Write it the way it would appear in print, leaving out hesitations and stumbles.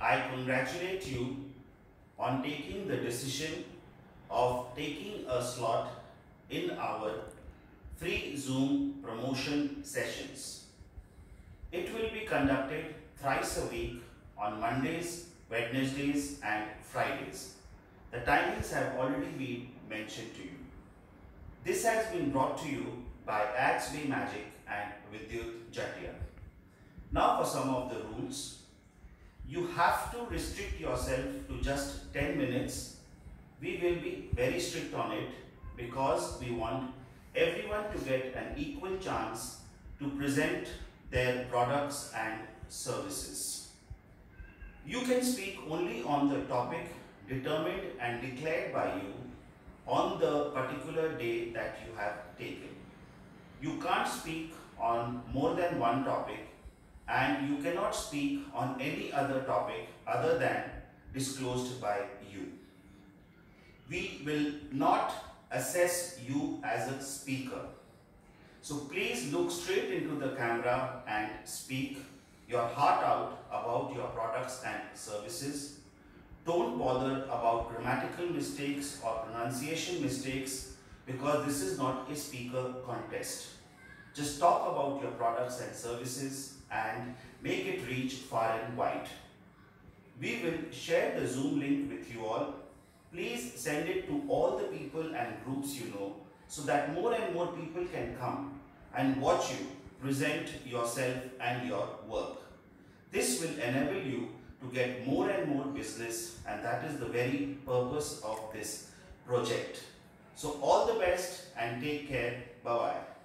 I congratulate you on taking the decision of taking a slot in our free Zoom promotion sessions. It will be conducted thrice a week on Mondays, Wednesdays and Fridays. The timings have already been mentioned to you. This has been brought to you by Adsway Magic and Vidyut Jatia. Now for some of the rules. You have to restrict yourself to just 10 minutes. We will be very strict on it because we want everyone to get an equal chance to present their products and services. You can speak only on the topic determined and declared by you on the particular day that you have taken. You can't speak on more than one topic, and you cannot speak on any other topic other than disclosed by you. We will not assess you as a speaker. So please look straight into the camera and speak your heart out about your products and services. Don't bother about grammatical mistakes or pronunciation mistakes because this is not a speaker contest. Just talk about your products and services and make it reach far and wide. We will share the Zoom link with you all. Please send it to all the people and groups you know so that more and more people can come and watch you present yourself and your work. This will enable you to get more and more business, and that is the very purpose of this project. So all the best and take care. Bye-bye.